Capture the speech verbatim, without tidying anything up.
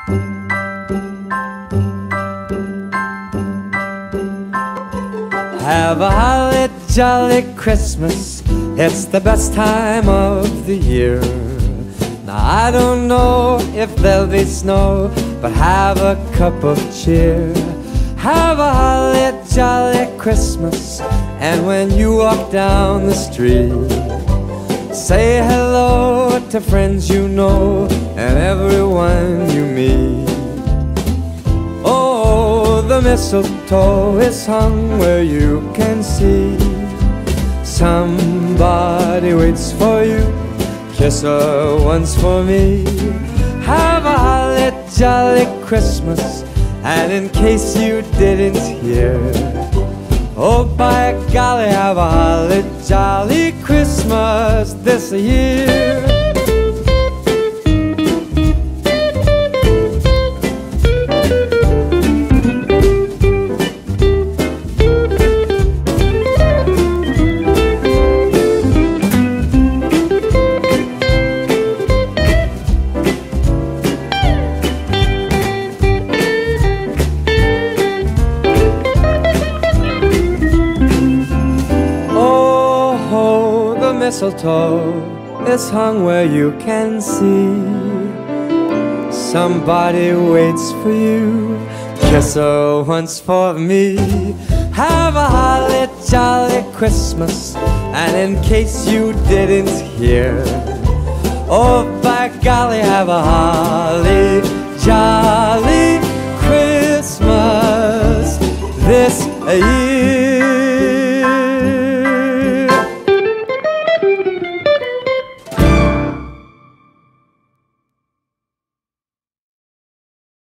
Have a holly jolly Christmas, it's the best time of the year. Now I don't know if there'll be snow, but have a cup of cheer. Have a holly jolly Christmas, and when you walk down the street, say hello to friends you know and everyone you meet. Oh, the mistletoe is hung where you can see. Somebody waits for you, kiss her once for me. Have a holly jolly Christmas, and in case you didn't hear, oh by golly, have a holly jolly Christmas this year. Mistletoe is hung where you can see. Somebody waits for you, kiss her once for me. Have a holly jolly Christmas, and in case you didn't hear, oh by golly, have a holly jolly Christmas this year.